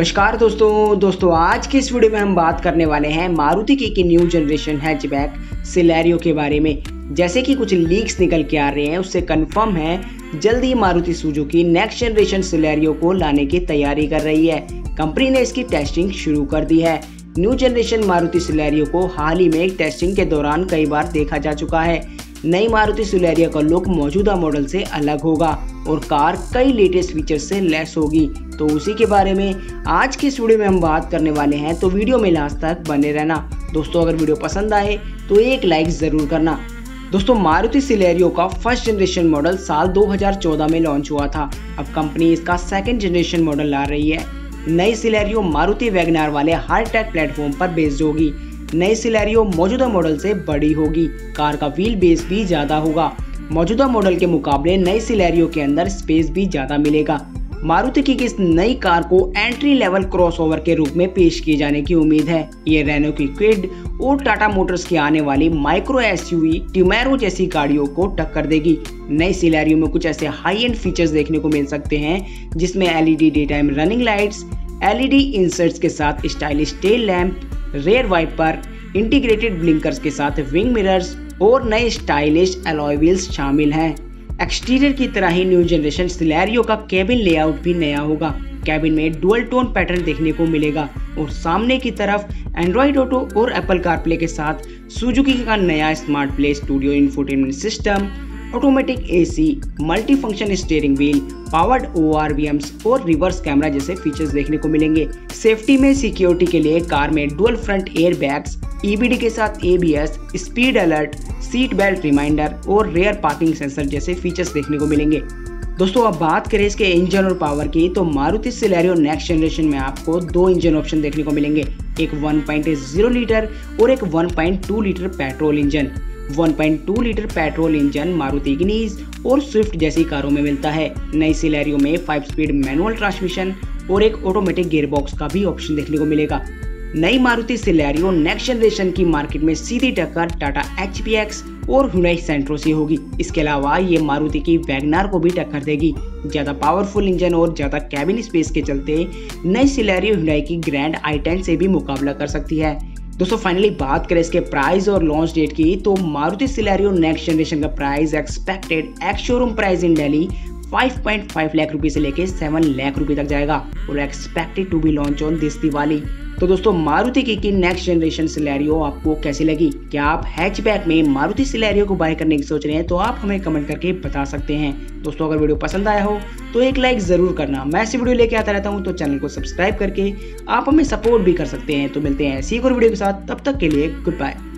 नमस्कार दोस्तों आज की इस वीडियो में हम बात करने वाले हैं मारुति की न्यू जनरेशन हैचबैक सिलेरियो के बारे में। जैसे कि कुछ लीक्स निकल के आ रहे हैं, उससे कंफर्म है जल्दी Maruti Suzuki next generation Celerio को लाने की तैयारी कर रही है। कंपनी ने इसकी टेस्टिंग शुरू कर दी है। न्यू जनरेशन मारुति सिलेरियो को हाल ही में टेस्टिंग के दौरान कई बार देखा जा चुका है। नई मारुति सिलेरियो का लुक मौजूदा मॉडल से अलग होगा और कार कई लेटेस्ट फीचर्स से लैस होगी। तो उसी के बारे में आज की इस वीडियो में हम बात करने वाले हैं, तो वीडियो में लास्ट तक बने रहना। दोस्तों अगर वीडियो पसंद आए तो एक लाइक जरूर करना। दोस्तों मारुति सिलेरियो का फर्स्ट जनरेशन मॉडल साल 2014 में लॉन्च हुआ था। अब कंपनी इसका सेकंड जनरेशन मॉडल ला रही है। नई सिलेरियो मारुति वैगनआर वाले हाईटेक प्लेटफॉर्म पर बेस्ड होगी। नई सिलेरियो मौजूदा मॉडल से बड़ी होगी। कार का व्हील बेस भी ज्यादा होगा। मौजूदा मॉडल के मुकाबले नई सिलेरियो के अंदर स्पेस भी ज्यादा मिलेगा। मारुति की इस नई कार को एंट्री लेवल क्रॉसओवर के रूप में पेश किए जाने की उम्मीद है। ये रेनो की क्विड और टाटा मोटर्स की आने वाली माइक्रो एसयूवी टिमैरो जैसी गाड़ियों को टक्कर देगी। नई सिलेरियो में कुछ ऐसे हाई एंड फीचर्स देखने को मिल सकते हैं, जिसमें LED day time running lights, LED inserts के साथ stylish tail lamp, rear wiper, integrated blinkers के साथ विंग मिरर्स और नए स्टाइलिश अलॉय व्हील्स शामिल हैं। एक्सटीरियर की तरह ही न्यू जनरेशन सिलेरियो का केबिन लेआउट भी नया होगा। केबिन में डुअल टोन पैटर्न देखने को मिलेगा और सामने की तरफ एंड्रॉइड ऑटो और एप्पल कारप्ले के साथ सुजुकी का नया smart play studio infotainment system, automatic AC, multi function steering wheel, powered ORVMs और रिवर्स कैमरा जैसे फीचर्स देखने को मिलेंगे। सेफ्टी में सिक्योरिटी के लिए कार में dual front air bags, EBD के साथ ABS, speed alert, seat belt reminder और रेयर पार्किंग सेंसर जैसे फीचर्स देखने को मिलेंगे। दोस्तों अब बात करें इसके इंजन और पावर की, तो मारुति सिलेरियो नेक्स्ट जनरेशन में आपको दो इंजन ऑप्शन देखने को मिलेंगे, एक 1.0 लीटर और एक 1.2 litre petrol engine. 1.2 litre petrol engine Maruti Ignis और स्विफ्ट जैसी कारों में मिलता है। नई सिलेरियो में 5 स्पीड मैनुअल ट्रांसमिशन और एक ऑटोमेटिक गियरबॉक्स का भी ऑप्शन देखने को मिलेगा। नई मारुति सिलेरियो नेक्स्ट जनरेशन की मार्केट में सीधी टक्कर टाटा HPX और Hyundai सेंट्रो से होगी। इसके अलावा ये मारुति की वैगनआर को भी टक्कर देगी। ज्यादा पावरफुल इंजन और ज्यादा कैबिन स्पेस के चलते नई सिलेरियो Hyundai की ग्रैंड i10 से भी मुकाबला कर सकती है। दोस्तों फाइनली बात करें इसके प्राइस और लॉन्च डेट की, तो मारुति सिलेरियो नेक्स्ट जनरेशन का price expected ex showroom price in Delhi 5.5 lakh रुपए से लेके 7 लाख रुपए तक जाएगा और expected to be launch on this Diwali. तो दोस्तों मारुति की नेक्स्ट जनरेशन सिलेरियो आपको कैसी लगी? क्या आप हैचबैक में मारुति सिलेरियो को बाय करने की सोच रहे हैं? तो आप हमें कमेंट करके बता सकते हैं। दोस्तों अगर वीडियो पसंद आया हो तो एक लाइक जरूर करना। मैं ऐसी वीडियो लेके आता रहता हूं, तो चैनल को सब्सक्राइब करके आप हमें सपोर्ट भी कर सकते हैं। तो मिलते हैं ऐसी एक और वीडियो के साथ, तब तक के लिए गुड बाय।